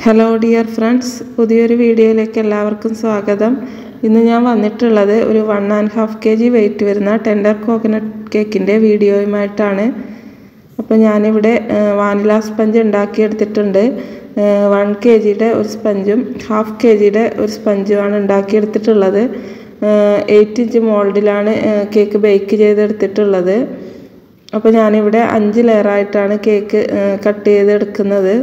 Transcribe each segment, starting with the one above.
Hello dear friends, പുതിയൊരു വീഡിയോയിലേക്ക് എല്ലാവർക്കും സ്വാഗതം. ഇന്ന് ഞാൻ വന്നിട്ടുള്ളത് ഒരു 1.5 kg വെയിറ്റ് വരുന്ന ടെൻഡർ കോക്കനട്ട് കേക്കിൻ്റെ വീഡിയോയുമായിട്ടാണ്. അപ്പോൾ ഞാനിവിടെ വാനില സ്പഞ്ച് ഉണ്ടാക്കിയെടുത്തിട്ടുണ്ട്. 1 kgയുടെ ഒരു സ്പഞ്ചും 1/2 kgയുടെ ഒരു സ്പഞ്ചുമാണ് ഉണ്ടാക്കിയെടുത്തിട്ടുള്ളത്. 8 ഇഞ്ച് മോൾഡിലാണ് കേക്ക് ബേക്ക് ചെയ്തെടുത്തിട്ടുള്ളത്. അപ്പോൾ ഞാനിവിടെ 5 ലെയറായിട്ടാണ് കേക്ക് കട്ട് ചെയ്തെടുക്കുന്നത്.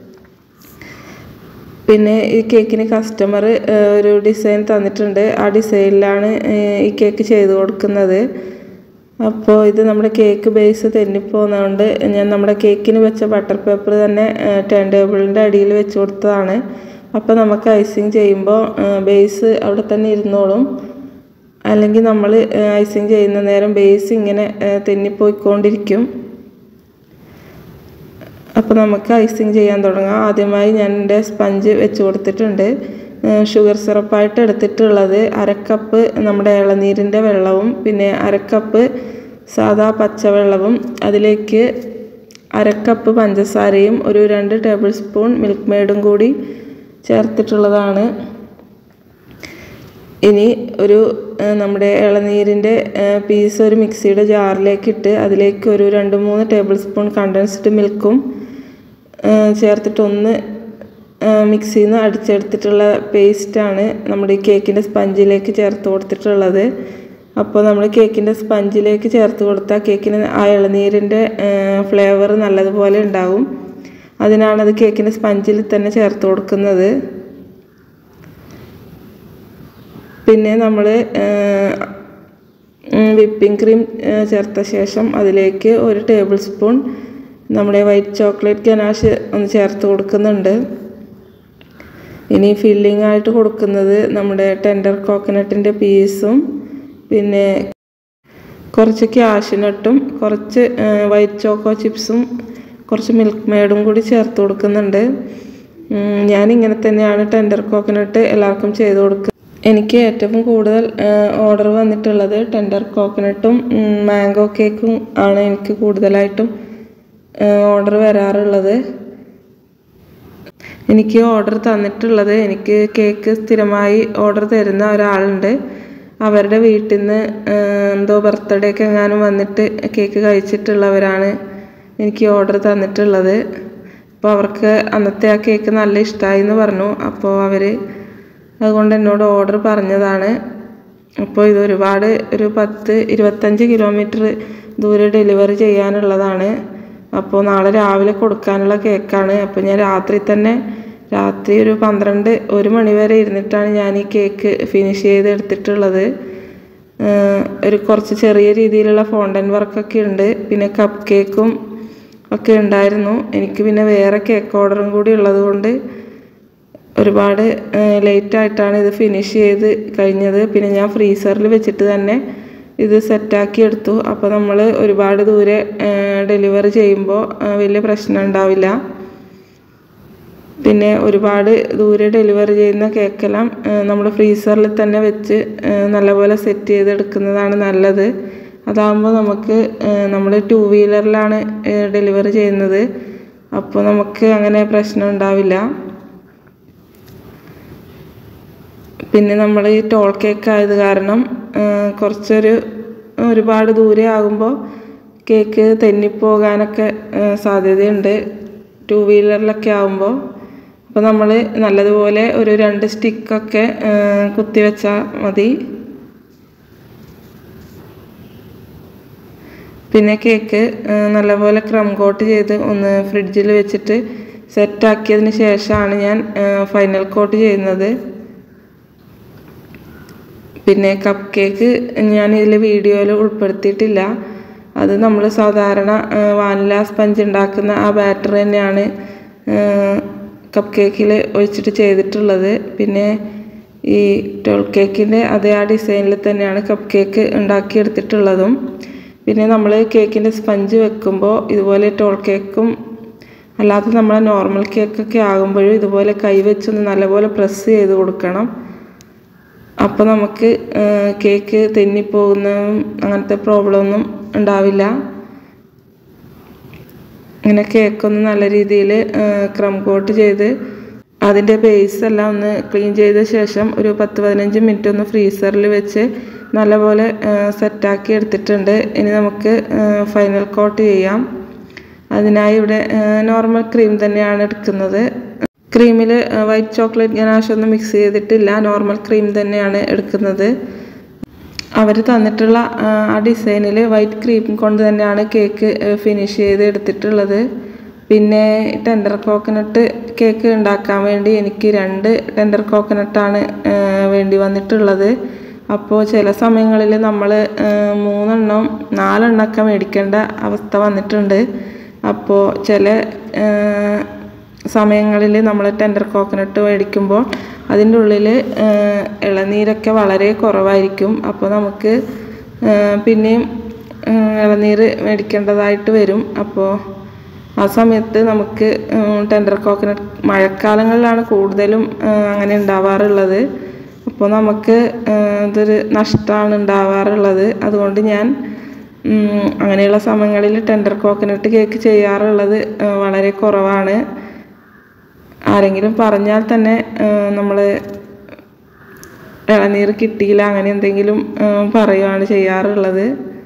പിന്നെ ഈ കേക്കിന് കസ്റ്റമർ ഒരു ഡിസൈൻ തന്നിട്ടുണ്ട്. ആ ഡിസൈനിലാണ് ഈ കേക്ക് ചെയ്ത് കൊടുക്കുന്നത്. അപ്പോൾ ഇത് നമ്മുടെ കേക്ക് ബേസ് തെന്നിപ്പോകുന്നതുകൊണ്ട് ഞാൻ നമ്മുടെ കേക്കിന് വെച്ച ബട്ടർ പേപ്പർ തന്നെ ടേൺ ടേബിളിൻ്റെ അടിയിൽ വെച്ച് കൊടുത്തതാണ്. അപ്പോൾ നമുക്ക് ഐസിങ് ചെയ്യുമ്പോൾ ബേസ് അവിടെ തന്നെ ഇരുന്നോളും. അല്ലെങ്കിൽ നമ്മൾ ഐസിങ് ചെയ്യുന്ന നേരം ബേസ് ഇങ്ങനെ തെന്നിപ്പോയിക്കൊണ്ടിരിക്കും. അപ്പോൾ നമുക്ക് ഐസിങ് ചെയ്യാൻ തുടങ്ങാം. ആദ്യമായി ഞാൻ എൻ്റെ സ്പഞ്ച് വെച്ച് കൊടുത്തിട്ടുണ്ട്. ഷുഗർ സിറപ്പായിട്ട് എടുത്തിട്ടുള്ളത് 1/2 കപ്പ് നമ്മുടെ ഇളനീരിൻ്റെ വെള്ളവും പിന്നെ 1/2 കപ്പ് സാദാ പച്ചവെള്ളവും അതിലേക്ക് 1/2 കപ്പ് പഞ്ചസാരയും ഒരു 2 ടേബിൾ സ്പൂൺ മിൽക്ക് മെയ്ഡും കൂടി ചേർത്തിട്ടുള്ളതാണ്. ഇനി ഒരു നമ്മുടെ ഇളനീരിൻ്റെ പീസ് ഒരു മിക്സിയുടെ ജാറിലേക്ക് ഇട്ട് അതിലേക്ക് ഒരു 2-3 ടേബിൾ സ്പൂൺ കണ്ടൻസ്ഡ് മിൽക്കും ചേർത്തിട്ട് ഒന്ന് മിക്സിയിൽ നിന്ന് അടിച്ചെടുത്തിട്ടുള്ള പേസ്റ്റാണ് നമ്മുടെ ഈ കേക്കിൻ്റെ സ്പഞ്ചിലേക്ക് ചേർത്ത് കൊടുത്തിട്ടുള്ളത്. അപ്പോൾ നമ്മൾ കേക്കിൻ്റെ സ്പഞ്ചിലേക്ക് ചേർത്ത് കൊടുത്താൽ കേക്കിന് ആ ഇളനീരിൻ്റെ ഫ്ലേവർ നല്ലതുപോലെ ഉണ്ടാകും. അതിനാണത് കേക്കിൻ്റെ സ്പഞ്ചിൽ തന്നെ ചേർത്ത് കൊടുക്കുന്നത്. പിന്നെ നമ്മൾ വിപ്പിംഗ് ക്രീം ചേർത്ത ശേഷം അതിലേക്ക് 1 ടേബിൾ സ്പൂൺ നമ്മുടെ വൈറ്റ് ചോക്ലേറ്റ് ഗനാഷ് ഒന്ന് ചേർത്ത് കൊടുക്കുന്നുണ്ട്. ഇനി ഫില്ലിംഗ് ആയിട്ട് കൊടുക്കുന്നത് നമ്മുടെ ടെൻഡർ കോക്കനട്ടിൻ്റെ പീസും പിന്നെ കുറച്ച് കാഷ്യൂനട്ടും കുറച്ച് വൈറ്റ് ചോക്കോ ചിപ്സും കുറച്ച് മിൽക്ക് മെയ്ഡും കൂടി ചേർത്ത് കൊടുക്കുന്നുണ്ട്. ഞാനിങ്ങനെ തന്നെയാണ് ടെൻഡർ കോക്കനട്ട് എല്ലാവർക്കും ചെയ്ത് കൊടുക്കുക. എനിക്ക് ഏറ്റവും കൂടുതൽ ഓർഡർ വന്നിട്ടുള്ളത് ടെൻഡർ കോക്കനട്ടും മാംഗോ കേക്കും ആണ് എനിക്ക് കൂടുതലായിട്ടും ഓർഡർ വരാറുള്ളത്. എനിക്ക് ഓർഡർ തന്നിട്ടുള്ളത്, എനിക്ക് കേക്ക് സ്ഥിരമായി ഓർഡർ തരുന്ന ഒരാളുണ്ട്. അവരുടെ വീട്ടിൽ നിന്ന് എന്തോ ബർത്ത്ഡേക്ക് എങ്ങാനും വന്നിട്ട് കേക്ക് കഴിച്ചിട്ടുള്ളവരാണ് എനിക്ക് ഓർഡർ തന്നിട്ടുള്ളത്. അപ്പോൾ അവർക്ക് അന്നത്തെ ആ കേക്ക് നല്ല ഇഷ്ടമായി എന്ന് പറഞ്ഞു. അപ്പോൾ അതുകൊണ്ട് എന്നോട് ഓർഡർ പറഞ്ഞതാണ്. അപ്പോൾ ഇത് ഒരു 10-25 കിലോമീറ്റർ ദൂരെ ഡെലിവറി ചെയ്യാനുള്ളതാണ്. അപ്പോൾ നാളെ രാവിലെ കൊടുക്കാനുള്ള കേക്കാണ്. അപ്പോൾ ഞാൻ രാത്രി ഒരു 12-1 മണി വരെ ഇരുന്നിട്ടാണ് ഞാൻ ഈ കേക്ക് ഫിനിഷ് ചെയ്തെടുത്തിട്ടുള്ളത്. കുറച്ച് ചെറിയ രീതിയിലുള്ള ഫോണ്ടൻ വർക്കൊക്കെ ഉണ്ട്. പിന്നെ കപ്പ് കേക്കും ഒക്കെ ഉണ്ടായിരുന്നു. എനിക്ക് പിന്നെ വേറെ കേക്ക് ഓർഡറും കൂടി ഉള്ളത് കൊണ്ട് ഒരുപാട് ലേറ്റായിട്ടാണ് ഇത് ഫിനിഷ് ചെയ്ത് കഴിഞ്ഞത്. പിന്നെ ഞാൻ ഫ്രീസറിൽ വെച്ചിട്ട് തന്നെ ഇത് സെറ്റാക്കി എടുത്തു. അപ്പോൾ നമ്മൾ ഒരുപാട് ദൂരെ ഡെലിവറി ചെയ്യുമ്പോൾ വലിയ പ്രശ്നം ഉണ്ടാവില്ല. പിന്നെ ഒരുപാട് ദൂരെ ഡെലിവറി ചെയ്യുന്ന കേക്കെല്ലാം നമ്മൾ ഫ്രീസറിൽ തന്നെ വെച്ച് നല്ലപോലെ സെറ്റ് ചെയ്തെടുക്കുന്നതാണ് നല്ലത്. അതാകുമ്പോൾ നമ്മൾ 2 വീലറിലാണ് ഡെലിവറി ചെയ്യുന്നത്. അപ്പോൾ നമുക്ക് അങ്ങനെ പ്രശ്നം ഉണ്ടാവില്ല. പിന്നെ നമ്മൾ ഈ ടോൾ കേക്ക് ആയത് കാരണം ഒരുപാട് ദൂരെ ആകുമ്പോൾ കേക്ക് തെന്നിപ്പോകാനൊക്കെ സാധ്യതയുണ്ട് 2 വീലറിലൊക്കെ ആകുമ്പോൾ. അപ്പോൾ നമ്മൾ നല്ലതുപോലെ ഒരു 2 സ്റ്റിക്കൊക്കെ കുത്തി വെച്ചാൽ മതി. പിന്നെ കേക്ക് നല്ലപോലെ ക്രം കോട്ട് ചെയ്ത് ഒന്ന് ഫ്രിഡ്ജിൽ വെച്ചിട്ട് സെറ്റാക്കിയതിന് ശേഷമാണ് ഞാൻ ഫൈനൽ കോട്ട് ചെയ്യുന്നത്. പിന്നെ കപ്പ് കേക്ക് ഞാൻ ഇതിൽ വീഡിയോയിൽ ഉൾപ്പെടുത്തിയിട്ടില്ല. അത് നമ്മൾ സാധാരണ വാനില സ്പഞ്ച് ഉണ്ടാക്കുന്ന ആ ബാറ്റർ തന്നെയാണ് കപ്പ് കേക്കിൽ ഒഴിച്ചിട്ട് ചെയ്തിട്ടുള്ളത്. പിന്നെ ഈ ടോൾ കേക്കിൻ്റെ അതേ ആ ഡിസൈനിൽ തന്നെയാണ് കപ്പ് കേക്ക് ഉണ്ടാക്കിയെടുത്തിട്ടുള്ളതും. പിന്നെ നമ്മൾ കേക്കിൻ്റെ സ്പഞ്ച് വെക്കുമ്പോൾ ഇതുപോലെ ടോൾ കേക്കും അല്ലാതെ നമ്മളെ നോർമൽ കേക്കൊക്കെ ആകുമ്പോഴും ഇതുപോലെ കൈ വെച്ചൊന്ന് നല്ലപോലെ പ്രസ് ചെയ്ത് കൊടുക്കണം. അപ്പോൾ നമുക്ക് കേക്ക് തെന്നിപ്പോകുന്നതും അങ്ങനത്തെ പ്രോബ്ലം ഒന്നും ഉണ്ടാവില്ല. ഇങ്ങനെ കേക്കൊന്ന് നല്ല രീതിയിൽ ക്രം കോട്ട് ചെയ്ത് അതിൻ്റെ ബേസ് എല്ലാം ഒന്ന് ക്ലീൻ ചെയ്ത ശേഷം ഒരു 10-15 മിനിറ്റ് ഒന്ന് ഫ്രീസറിൽ വെച്ച് നല്ലപോലെ സെറ്റാക്കി എടുത്തിട്ടുണ്ട്. ഇനി നമുക്ക് ഫൈനൽ കോട്ട് ചെയ്യാം. അതിനായി ഇവിടെ നോർമൽ ക്രീം തന്നെയാണ് എടുക്കുന്നത്. ക്രീമിൽ വൈറ്റ് ചോക്ലേറ്റ് ഗനാഷ് ഒന്നും മിക്സ് ചെയ്തിട്ടില്ല, നോർമൽ ക്രീം തന്നെയാണ് എടുക്കുന്നത്. അവർ തന്നിട്ടുള്ള ആ ഡിസൈനിൽ വൈറ്റ് ക്രീം കൊണ്ട് തന്നെയാണ് കേക്ക് ഫിനിഷ് ചെയ്ത് എടുത്തിട്ടുള്ളത്. പിന്നെ ടെൻഡർ കോക്കനട്ട് കേക്ക് ഉണ്ടാക്കാൻ വേണ്ടി എനിക്ക് 2 ടെൻഡർ കോക്കനട്ടാണ് വേണ്ടി വന്നിട്ടുള്ളത്. അപ്പോൾ ചില സമയങ്ങളിൽ നമ്മൾ 3 4 എണ്ണമൊക്കെ മേടിക്കേണ്ട അവസ്ഥ വന്നിട്ടുണ്ട്. അപ്പോൾ ചില സമയങ്ങളിൽ നമ്മൾ ടെൻഡർ കോക്കനട്ട് മേടിക്കുമ്പോൾ അതിൻ്റെ ഉള്ളിൽ ഇളനീരൊക്കെ വളരെ കുറവായിരിക്കും. അപ്പോൾ നമുക്ക് പിന്നെയും ഇളനീർ മേടിക്കേണ്ടതായിട്ട് വരും. അപ്പോൾ ആ സമയത്ത് നമുക്ക് ടെൻഡർ കോക്കനട്ട് മഴക്കാലങ്ങളിലാണ് കൂടുതലും അങ്ങനെ ഉണ്ടാവാറുള്ളത്. അപ്പോൾ നമുക്ക് ഇതൊരു നഷ്ടമാണ് ഉണ്ടാവാറുള്ളത്. അതുകൊണ്ട് ഞാൻ അങ്ങനെയുള്ള സമയങ്ങളിൽ ടെൻഡർ കോക്കനട്ട് കേക്ക് ചെയ്യാറുള്ളത് വളരെ കുറവാണ്. ആരെങ്കിലും പറഞ്ഞാൽ തന്നെ നമ്മൾ ഇളനീർ കിട്ടിയില്ല അങ്ങനെ എന്തെങ്കിലും പറയുകയാണ് ചെയ്യാറുള്ളത്.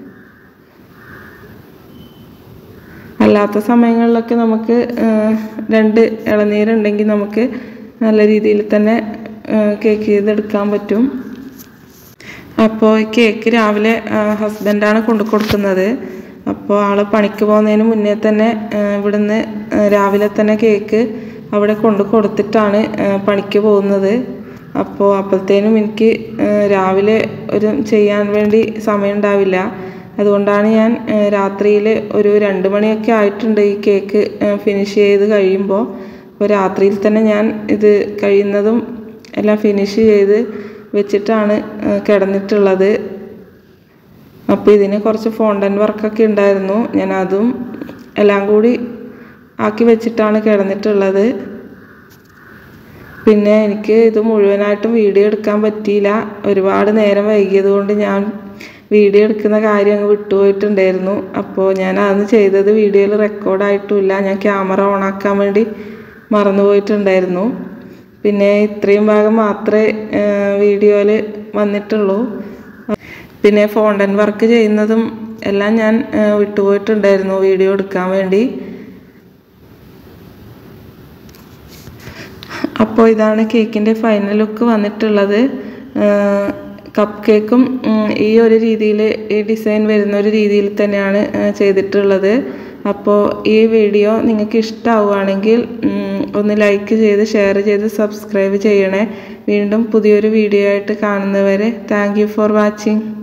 അല്ലാത്ത സമയങ്ങളിലൊക്കെ നമുക്ക് 2 ഇളനീരുണ്ടെങ്കിൽ നമുക്ക് നല്ല രീതിയിൽ തന്നെ കേക്ക് ചെയ്തെടുക്കാൻ പറ്റും. അപ്പോൾ ഈ കേക്ക് രാവിലെ ഹസ്ബൻഡാണ് കൊണ്ടു കൊടുക്കുന്നത്. അപ്പോൾ ആൾ പണിക്ക് പോകുന്നതിന് മുന്നേ തന്നെ ഇവിടുന്ന് രാവിലെ തന്നെ കേക്ക് അവിടെ കൊണ്ടു കൊടുത്തിട്ടാണ് പണിക്ക് പോകുന്നത്. അപ്പോൾ അപ്പോഴത്തേനും എനിക്ക് രാവിലെ ചെയ്യാൻ വേണ്ടി സമയം ഉണ്ടാവില്ല. അതുകൊണ്ടാണ് ഞാൻ രാത്രിയിൽ ഒരു 2 മണിയൊക്കെ ആയിട്ടുണ്ട് ഈ കേക്ക് ഫിനിഷ് ചെയ്ത് കഴിയുമ്പോൾ. അപ്പോൾ രാത്രിയിൽ തന്നെ ഞാൻ ഇത് കഴിയുന്നതും എല്ലാം ഫിനിഷ് ചെയ്ത് വെച്ചിട്ടാണ് കിടന്നിട്ടുള്ളത്. അപ്പോൾ ഇതിന് കുറച്ച് ഫോണ്ടൻ വർക്കൊക്കെ ഉണ്ടായിരുന്നു, ഞാൻ അതും എല്ലാം കൂടി ആക്കി വെച്ചിട്ടാണ് കിടന്നിട്ടുള്ളത്. പിന്നെ എനിക്ക് ഇത് മുഴുവനായിട്ടും വീഡിയോ എടുക്കാൻ പറ്റിയില്ല. ഒരുപാട് നേരം വൈകിയത് കൊണ്ട് ഞാൻ വീഡിയോ എടുക്കുന്ന കാര്യം അങ്ങ് വിട്ടുപോയിട്ടുണ്ടായിരുന്നു. അപ്പോൾ ഞാൻ അതൊന്ന് ചെയ്തത് വീഡിയോയിൽ റെക്കോർഡായിട്ടുമില്ല. ഞാൻ ക്യാമറ ഓണാക്കാൻ വേണ്ടി മറന്നുപോയിട്ടുണ്ടായിരുന്നു. പിന്നെ ഇത്രയും ഭാഗം മാത്രമേ വീഡിയോയിൽ വന്നിട്ടുള്ളൂ. പിന്നെ ഫോണ്ടൻ വർക്ക് ചെയ്യുന്നതും എല്ലാം ഞാൻ വിട്ടുപോയിട്ടുണ്ടായിരുന്നു വീഡിയോ എടുക്കാൻ വേണ്ടി. അപ്പോൾ ഇതാണ് കേക്കിൻ്റെ ഫൈനൽ ലുക്ക് വന്നിട്ടുള്ളത്. കപ്പ് കേക്കും ഈ ഒരു രീതിയിൽ ഈ ഡിസൈൻ വരുന്ന ഒരു രീതിയിൽ തന്നെയാണ് ചെയ്തിട്ടുള്ളത്. അപ്പോൾ ഈ വീഡിയോ നിങ്ങൾക്ക് ഇഷ്ടമാവുകയാണെങ്കിൽ ഒന്ന് ലൈക്ക് ചെയ്ത് ഷെയർ ചെയ്ത് സബ്സ്ക്രൈബ് ചെയ്യണേ. വീണ്ടും പുതിയൊരു വീഡിയോ ആയിട്ട് കാണുന്നവരെ താങ്ക് യു ഫോർ വാച്ചിങ്.